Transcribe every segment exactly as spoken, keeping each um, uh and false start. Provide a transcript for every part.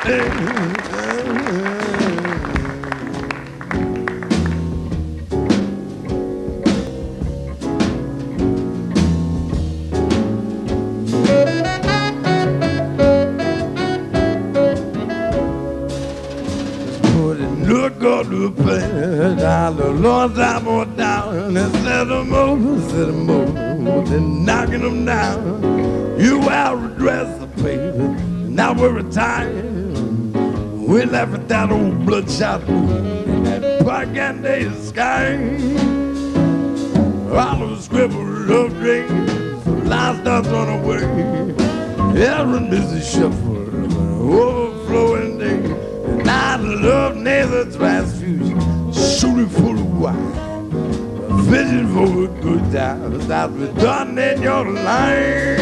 Look on the plan, down the Lord time on down, and set them over, set them over, then knocking them down. You out redress the paper, now we're retired. We left with that old bloodshot fool in that propaganda sky. All those scribbled love dreams, last us on the way. Every busy shuffle, overflowing day. Now the love neither transfusion, shooting full of wine, fishing for a good time. That's been done in your life.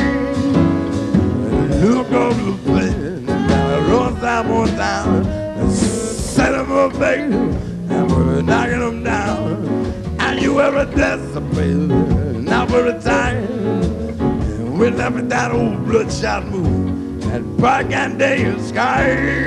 Look on the plan, now run time on down, and set them up, baby, and we're knocking them down. And you ever desperate, now we're retired, and we left with that old bloodshot moon, that propaganda sky.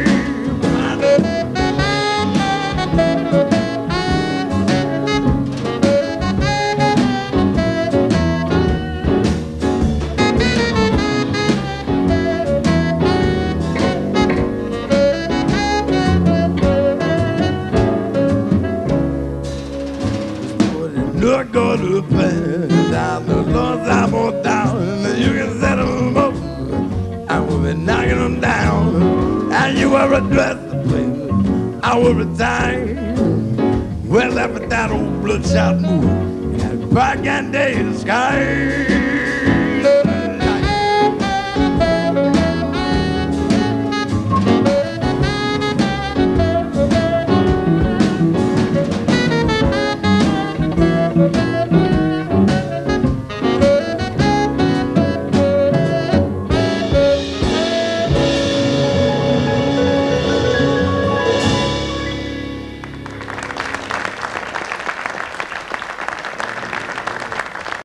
Look on the plan, down the Lord's time on down, and you can set them up, and we'll be knocking them down. And you ever dress the place, I will retire. Well, left with that old bloodshot moon, and propaganda sky.